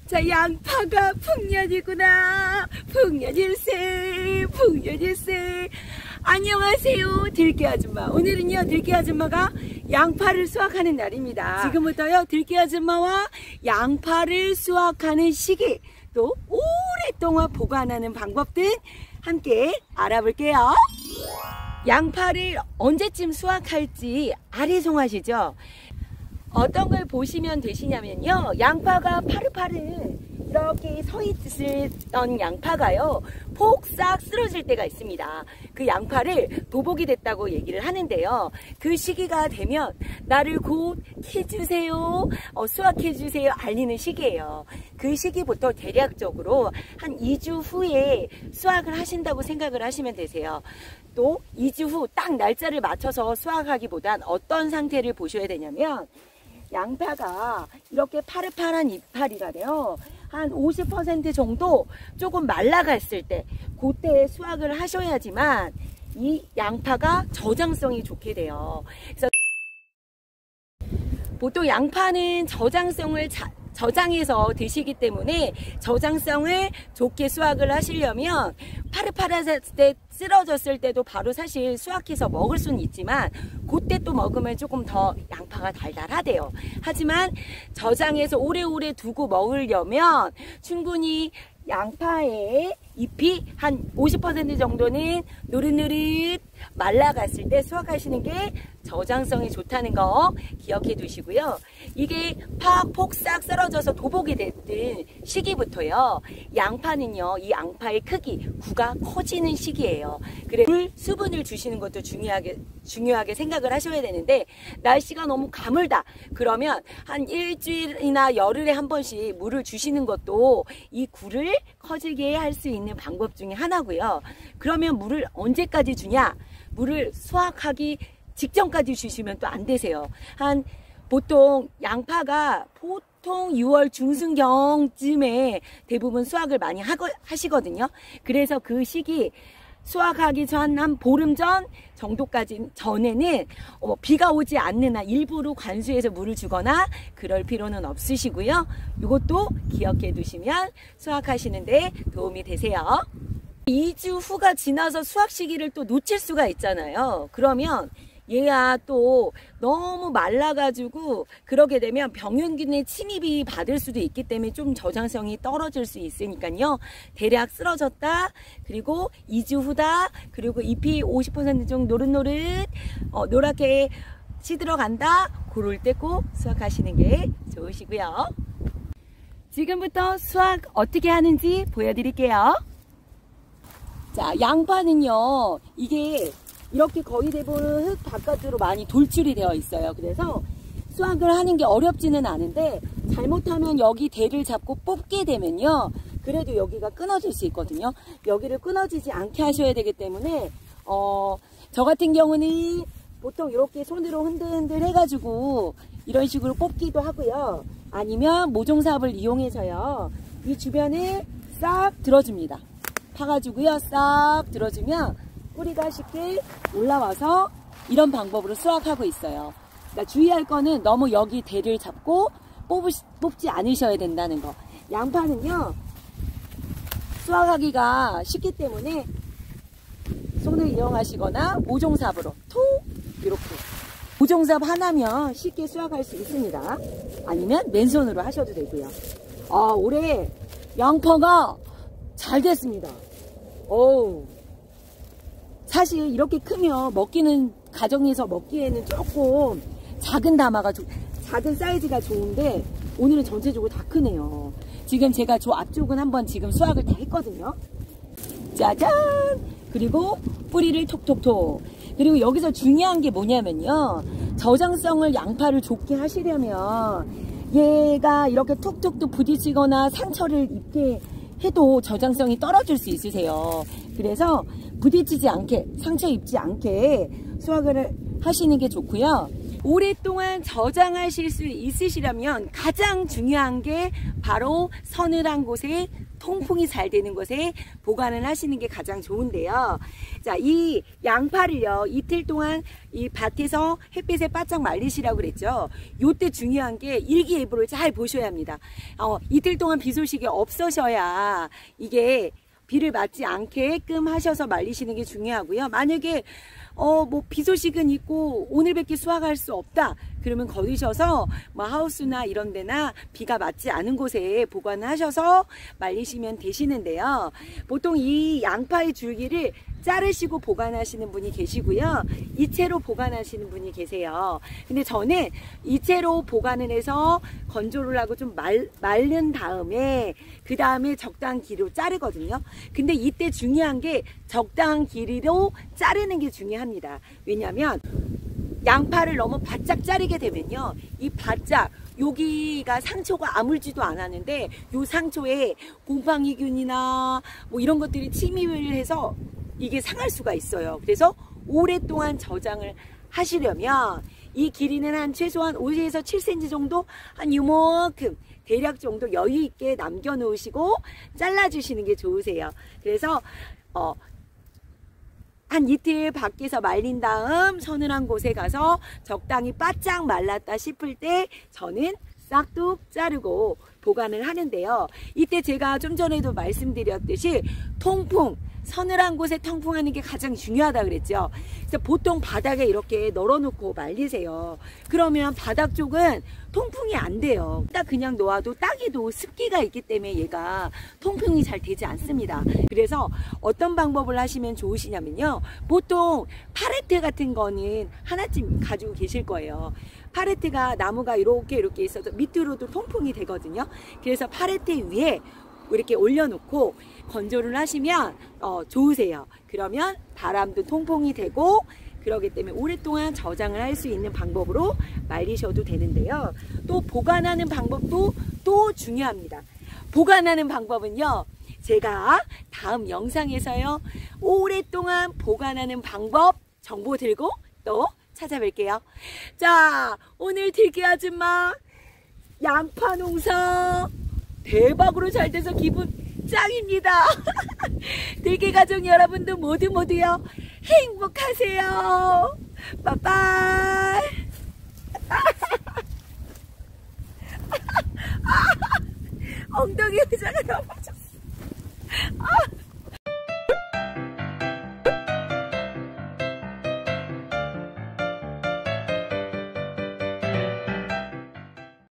자, 양파가 풍년이구나. 풍년일세, 풍년일세. 안녕하세요, 들깨 아줌마. 오늘은요, 들깨 아줌마가 양파를 수확하는 날입니다. 지금부터요, 들깨 아줌마와 양파를 수확하는 시기, 또 오랫동안 보관하는 방법 등 함께 알아볼게요. 양파를 언제쯤 수확할지 아리송하시죠? 어떤 걸 보시면 되시냐면요, 양파가 파릇파릇 이렇게 서 있었던 양파가요, 폭삭 쓰러질 때가 있습니다. 그 양파를 도복이 됐다고 얘기를 하는데요, 그 시기가 되면 나를 곧 캐주세요, 수확해주세요 알리는 시기예요. 그 시기부터 대략적으로 한 2주 후에 수확을 하신다고 생각을 하시면 되세요. 또 2주 후 딱 날짜를 맞춰서 수확하기보단 어떤 상태를 보셔야 되냐면, 양파가 이렇게 파릇파릇한 이파리가요, 한 50% 정도 조금 말라갔을 때, 그때 수확을 하셔야지만 이 양파가 저장성이 좋게 돼요. 그래서 보통 양파는 저장해서 드시기 때문에 저장성을 좋게 수확을 하시려면 파릇파릇할 때 쓰러졌을 때도 바로 사실 수확해서 먹을 수는 있지만 그때 또 먹으면 조금 더 양파가 달달하대요. 하지만 저장해서 오래오래 두고 먹으려면 충분히 양파의 잎이 한 50% 정도는 노릇노릇 말라갔을 때 수확하시는 게 저장성이 좋다는 거 기억해 두시고요. 이게 폭삭 썰어져서 도복이 됐던 시기부터요, 양파는요, 이 양파의 크기, 구가 커지는 시기예요. 그래서 물, 수분을 주시는 것도 중요하게 생각을 하셔야 되는데, 날씨가 너무 가물다 그러면 한 일주일이나 열흘에 한 번씩 물을 주시는 것도 이 굴을 커지게 할 수 있는 방법 중에 하나고요. 그러면 물을 언제까지 주냐? 물을 수확하기 직전까지 주시면 또 안 되세요. 보통 양파가 보통 6월 중순경쯤에 대부분 수확을 많이 하시거든요. 그래서 그 시기 수확하기 전 한 보름 전 정도까지 전에는 비가 오지 않는 한 일부러 관수해서 물을 주거나 그럴 필요는 없으시고요. 이것도 기억해 두시면 수확하시는데 도움이 되세요. 2주 후가 지나서 수확 시기를 또 놓칠 수가 있잖아요. 그러면 얘가 또 너무 말라가지고 그러게 되면 병균의 침입이 받을 수도 있기 때문에 좀 저장성이 떨어질 수 있으니까요. 대략 쓰러졌다, 그리고 2주 후다, 그리고 잎이 50% 정도 노릇노릇 노랗게 시들어간다, 그럴 때 꼭 수확하시는 게 좋으시고요. 지금부터 수확 어떻게 하는지 보여드릴게요. 자, 양파는요, 이게 이렇게 거의 대부분 흙 바깥으로 많이 돌출이 되어 있어요. 그래서 수확을 하는 게 어렵지는 않은데, 잘못하면 여기 대를 잡고 뽑게 되면요, 그래도 여기가 끊어질 수 있거든요. 여기를 끊어지지 않게 하셔야 되기 때문에 저 같은 경우는 보통 이렇게 손으로 흔들흔들 해가지고 이런 식으로 뽑기도 하고요. 아니면 모종삽을 이용해서요, 이 주변을 싹 들어줍니다. 파가지고요, 싹 들어주면 뿌리가 쉽게 올라와서 이런 방법으로 수확하고 있어요. 그러니까 주의할 거는 너무 여기 대를 잡고 뽑지 않으셔야 된다는 거. 양파는요, 수확하기가 쉽기 때문에 손을 이용하시거나 모종삽으로 톡 이렇게, 모종삽 하나면 쉽게 수확할 수 있습니다. 아니면 맨손으로 하셔도 되고요. 올해 양파가 잘 됐습니다. 사실 이렇게 크면 가정에서 먹기에는 조금 작은 작은 사이즈가 좋은데, 오늘은 전체적으로 다 크네요. 지금 제가 저 앞쪽은 한번 지금 수확을 다 했거든요. 짜잔! 그리고 뿌리를 톡톡톡. 그리고 여기서 중요한 게 뭐냐면요, 저장성을 양파를 좋게 하시려면 얘가 이렇게 툭툭툭 부딪히거나 상처를 입게 해도 저장성이 떨어질 수 있으세요. 그래서 부딪히지 않게, 상처 입지 않게 수확을 하시는 게 좋고요. 오랫동안 저장하실 수 있으시려면 가장 중요한 게 바로 서늘한 곳에 통풍이 잘 되는 곳에 보관을 하시는 게 가장 좋은데요. 자, 이 양파를요, 이틀 동안 이 밭에서 햇빛에 바짝 말리시라고 그랬죠. 요때 중요한 게 일기예보를 잘 보셔야 합니다. 이틀 동안 비 소식이 없으셔야 이게 비를 맞지 않게끔 하셔서 말리시는 게 중요하고요. 만약에 뭐 비 소식은 있고 오늘밖에 수확할 수 없다 그러면 거두셔서 뭐 하우스나 이런 데나 비가 맞지 않은 곳에 보관하셔서 말리시면 되시는데요. 보통 이 양파의 줄기를 자르시고 보관하시는 분이 계시고요. 이채로 보관하시는 분이 계세요. 근데 저는 이채로 보관을 해서 건조를 하고 좀 말른 다음에 그 다음에 적당한 길이로 자르거든요. 근데 이때 중요한 게 적당한 길이로 자르는 게 중요합니다. 왜냐하면 양파를 너무 바짝 자르게 되면요, 이 바짝 여기가 상초가 아물지도 않았는데 요 상초에 곰팡이균이나 뭐 이런 것들이 침입을 해서 이게 상할 수가 있어요. 그래서 오랫동안 저장을 하시려면 이 길이는 한 최소한 5에서 7cm 정도, 한 요만큼 대략 정도 여유 있게 남겨 놓으시고 잘라 주시는 게 좋으세요. 그래서 한 이틀 밖에서 말린 다음 서늘한 곳에 가서 적당히 바짝 말랐다 싶을 때 저는 싹둑 자르고 보관을 하는데요. 이때 제가 좀 전에도 말씀드렸듯이 통풍, 서늘한 곳에 통풍하는 게 가장 중요하다 그랬죠. 그래서 보통 바닥에 이렇게 널어놓고 말리세요. 그러면 바닥 쪽은 통풍이 안 돼요. 딱 그냥 놓아도 땅에도 습기가 있기 때문에 얘가 통풍이 잘 되지 않습니다. 그래서 어떤 방법을 하시면 좋으시냐면요, 보통 파레트 같은 거는 하나쯤 가지고 계실 거예요. 파레트가 나무가 이렇게 있어서 밑으로도 통풍이 되거든요. 그래서 파레트 위에 이렇게 올려놓고 건조를 하시면 좋으세요. 그러면 바람도 통풍이 되고 그러기 때문에 오랫동안 저장을 할 수 있는 방법으로 말리셔도 되는데요. 또 보관하는 방법도 또 중요합니다. 보관하는 방법은요, 제가 다음 영상에서요 오랫동안 보관하는 방법 정보 들고 또 찾아뵐게요. 자, 오늘 들깨 아줌마 양파 농사 대박으로 잘 돼서 기분 짱입니다. 들깨 가족 여러분도 모두요 행복하세요. 빠빠이. 엉덩이 의자가 넘어졌어.